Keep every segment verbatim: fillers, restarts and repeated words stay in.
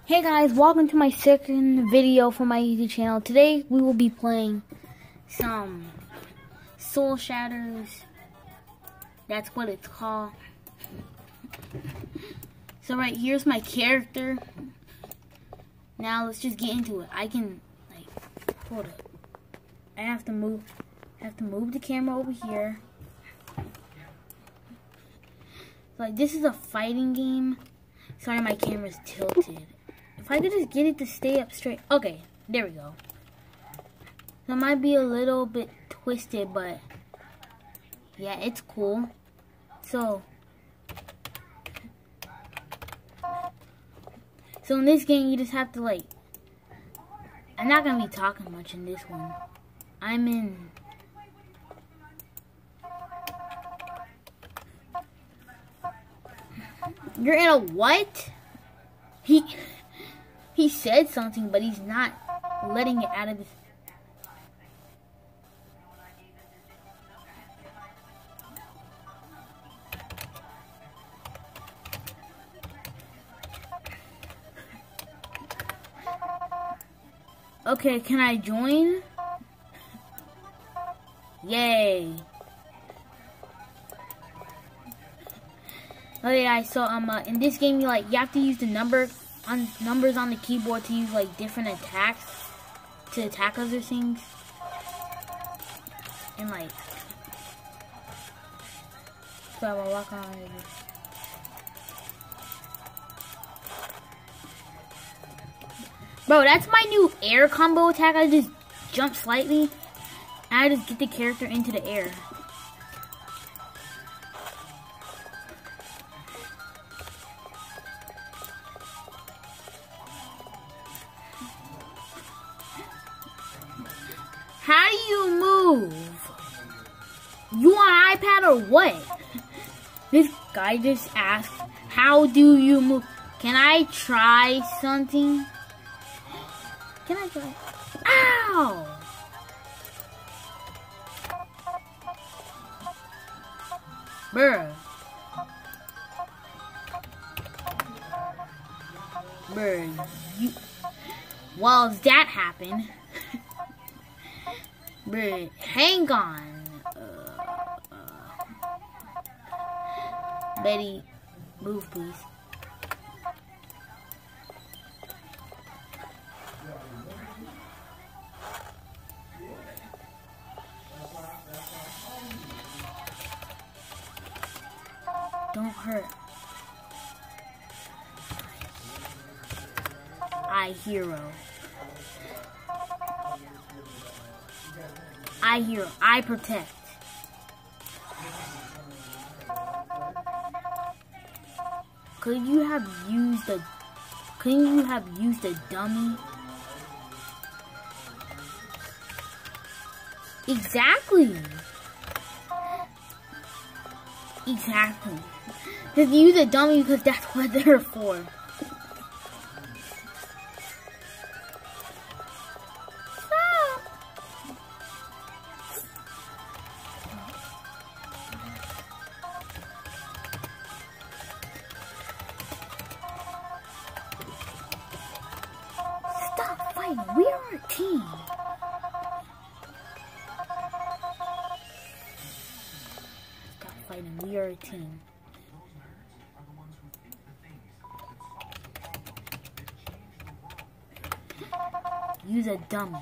Hey guys, welcome to my second video for my YouTube channel. Today we will be playing some Soul Shatters. That's what it's called. So right here's my character. Now let's just get into it. I can like hold up. I have to move I have to move the camera over here. Like this is a fighting game. Sorry my camera's tilted. If I could just get it to stay up straight. Okay, there we go. That might be a little bit twisted, but yeah, it's cool. So, so in this game, you just have to like, I'm not going to be talking much in this one. I'm in, you're in a what? He... He said something, but he's not letting it out of his... Okay, can I join? Yay. Okay, guys, so um, uh, in this game, you like you have to use the number... on numbers on the keyboard to use like different attacks to attack other things, and like so I will walk on it. Bro, that's my new air combo attack. I just jump slightly and I just get the character into the air. How do you move? You on iPad or what? This guy just asked, how do you move? Can I try something? Can I try? Ow! Bruh. Bruh, you... Well, if that happened... Bruh, hang on. Uh, uh, Betty, move please. Don't hurt. I hero. I hero. I protect. Could you have used a couldn't you have used a dummy? Exactly. Exactly. Just use a dummy because that's what they're for. We are a team. Stop fighting. We are a team. Use a dummy.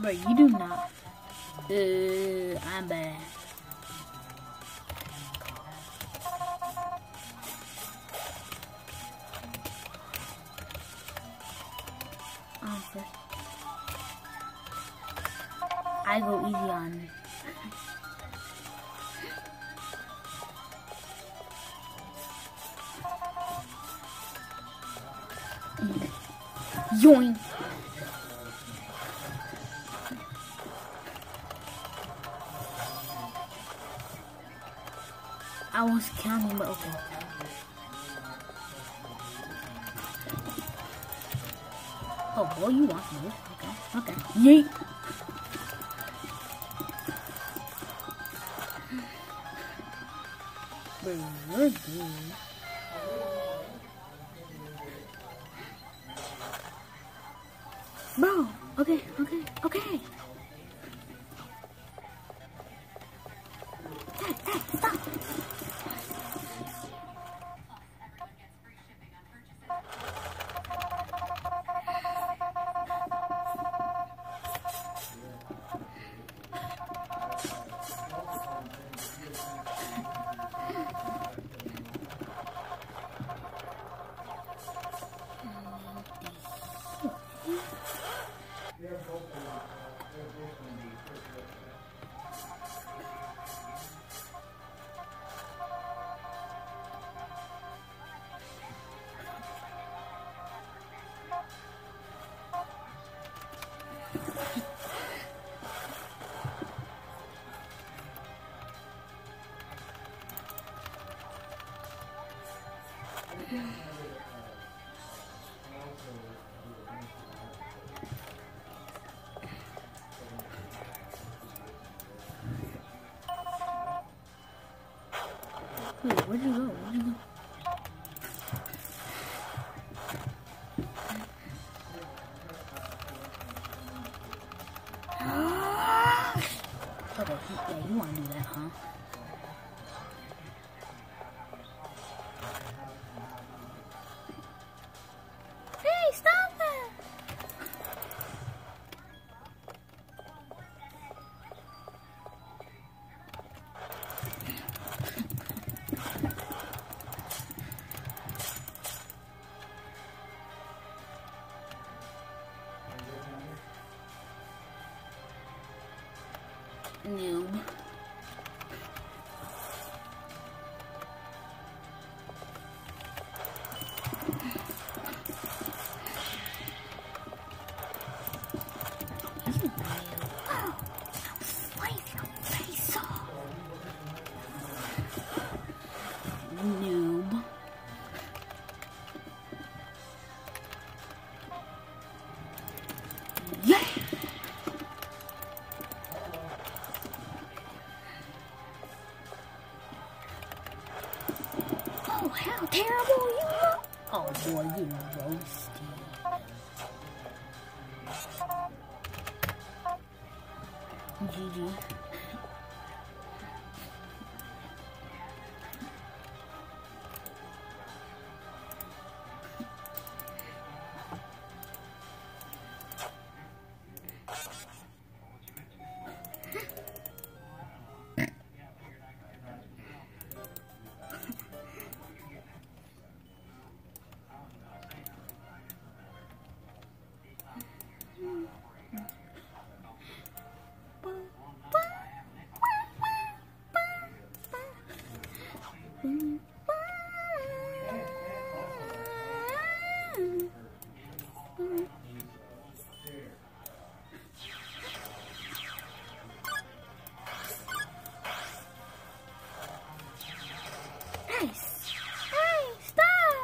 Bro, you do not. Uh, I'm bad. Um, I go easy on. Yoink. I was counting, but okay. Oh, boy, you want this? Okay, okay. Yeet. Bro, you're good. Bro, okay, okay, okay. Dad, Dad, stop. Wait, where'd you go? Where'd you go? Okay, yeah, you want to do that, huh? Hey, stop that! Noob. Noob. Yeah. Oh, how terrible you look! Oh boy, you roasted. G G. Nice. Hey, stop.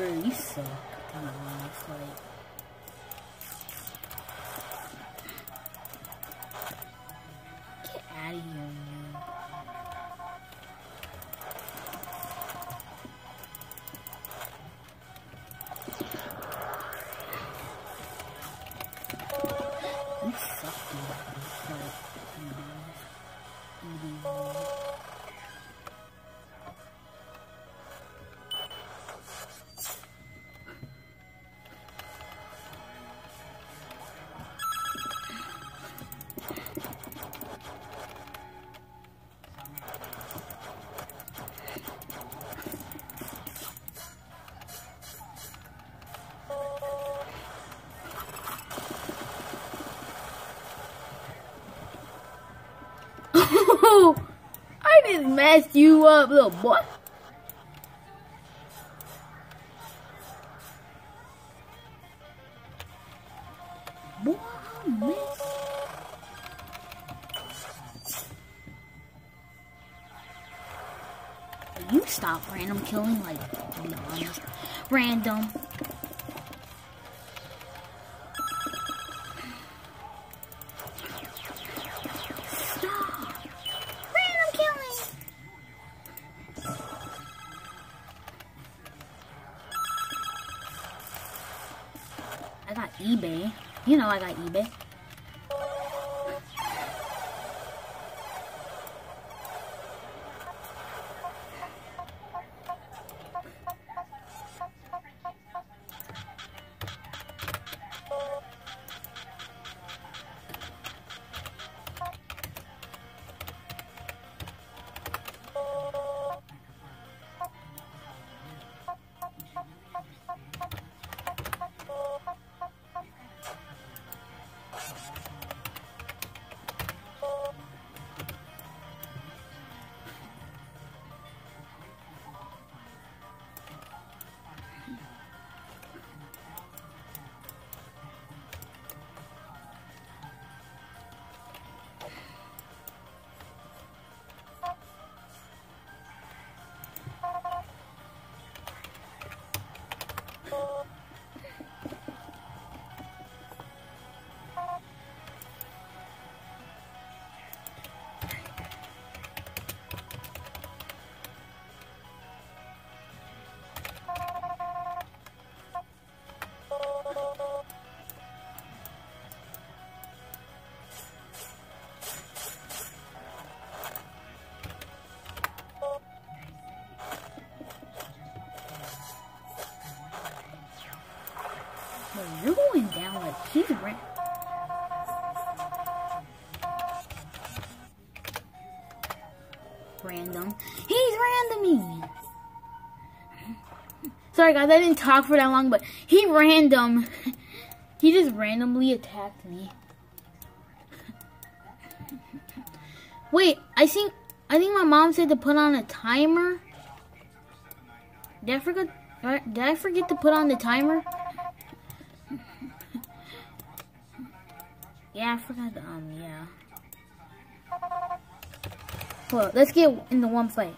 Bro, you suck. To be honest, like. Get out of here, man. You suck, dude. Like, to be honest. Mm-hmm. I just messed you up, little boy. Boy, I missed. You stop random killing, like, to be honest. Random. I got eBay. You know I got eBay. Bro, you're going down like he's ran. Random. He's randoming. Sorry guys, I didn't talk for that long, but he random. He just randomly attacked me. Wait, I think I think my mom said to put on a timer. Did I forget? Did I forget to put on the timer? Yeah, I forgot to, um, yeah. Well, let's get into one fight.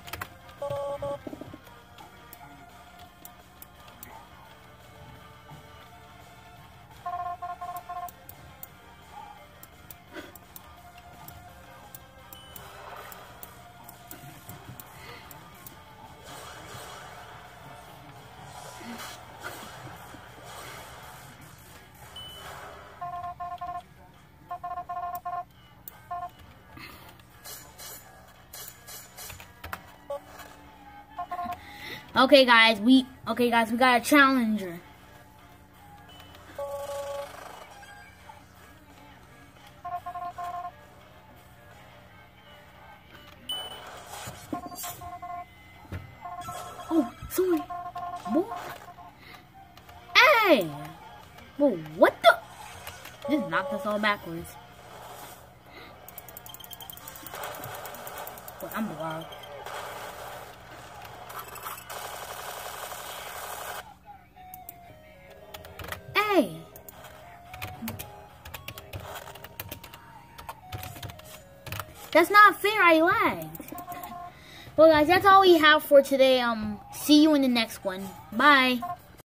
Okay, guys, we okay, guys, we got a challenger. Oh, sorry. What? Hey! Whoa, what the? Just knocked us all backwards. Wait, I'm blocked. Hey! That's not fair, I lagged. Well guys, that's all we have for today. Um see you in the next one. Bye.